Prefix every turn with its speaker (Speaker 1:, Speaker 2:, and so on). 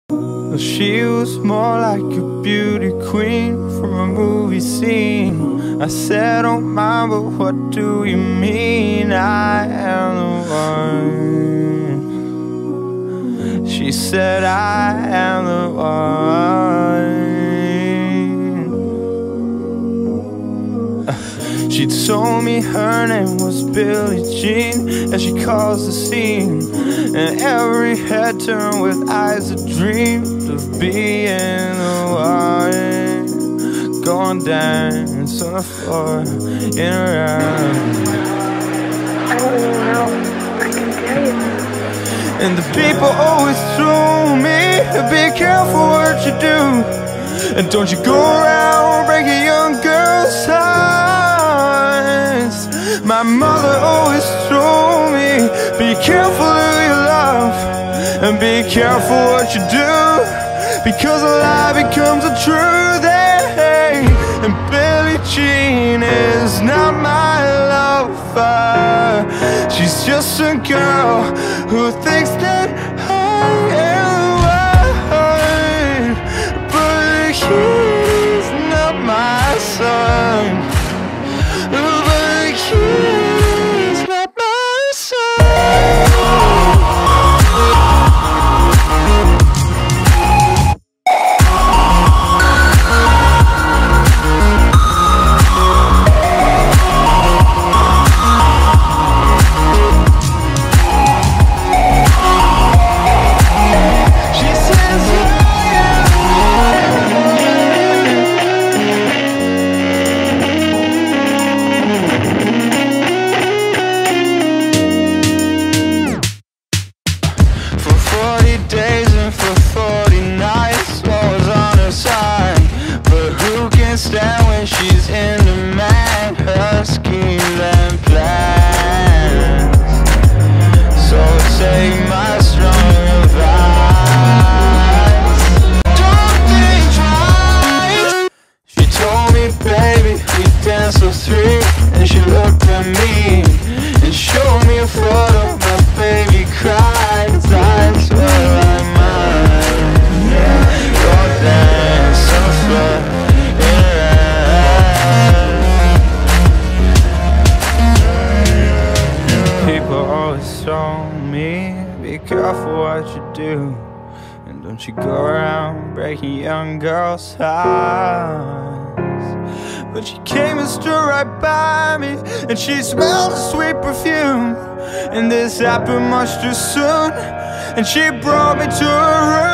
Speaker 1: She was more like a beauty queen from a movie scene. I said, don't mind, but what do you mean I am the one? She said, I am the one. She told me her name was Billie Jean, as she calls the scene. And every head turned with eyes that dreamed of being the one. Go and dance on the floor in a round.
Speaker 2: I don't really know I can tell you.
Speaker 1: And the people always told me, be careful what you do, and don't you go around breaking young girls' hearts. My mother always told me, be careful who you love, and be careful what you do, because a lie becomes a truth. And Billie Jean is not my lover. She's just a girl who thinks that I am the one. But he's not my son. But he's not my son. For 40 days and for 40 nights, what was on her side? But who can stand when she's in demand? Her schemes and plans. So take my strong advice, don't think twice. She told me, baby, we danced till 3, and she looked at me and showed me a photo. My baby cried, that's what I mind. Go dance on the floor in a round. People always told me, be careful what you do, and don't you go around breaking young girls' hearts. But she came and stood right by me, and she smelled a sweet perfume. And this happened much too soon, and she brought me to her room.